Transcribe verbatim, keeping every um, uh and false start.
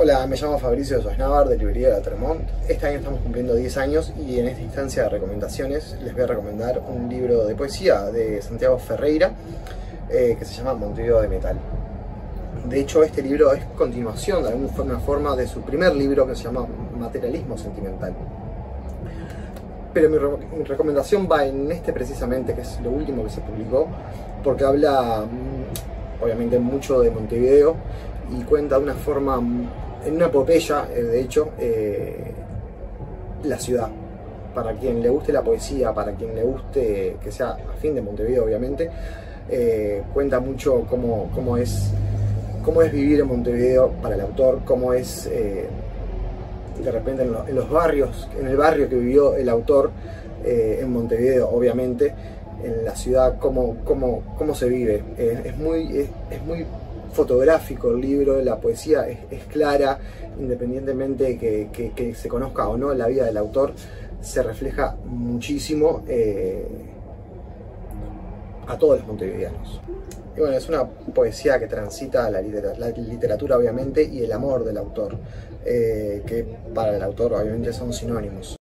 Hola, me llamo Fabricio Sosnávar de Librería de la Tremont. Este año estamos cumpliendo diez años y en esta instancia de recomendaciones les voy a recomendar un libro de poesía de Santiago Ferreira eh, que se llama Montevideo de Metal. De hecho, este libro es continuación de alguna forma de su primer libro que se llama Materialismo Sentimental. Pero mi, re mi recomendación va en este precisamente, que es lo último que se publicó, porque habla obviamente mucho de Montevideo y cuenta de una forma, en una epopeya, de hecho, eh, la ciudad. Para quien le guste la poesía, para quien le guste que sea afín de Montevideo, obviamente, eh, cuenta mucho cómo, cómo, es, cómo es vivir en Montevideo para el autor, cómo es eh, de repente en, lo, en los barrios, en el barrio que vivió el autor eh, en Montevideo, obviamente, en la ciudad, cómo, cómo, cómo se vive. Eh, es, muy, es, es muy fotográfico el libro, la poesía es, es clara, independientemente que, que, que se conozca o no la vida del autor, se refleja muchísimo eh, a todos los montevideanos. Y bueno, es una poesía que transita la literatura, la literatura obviamente, y el amor del autor, eh, que para el autor obviamente son sinónimos.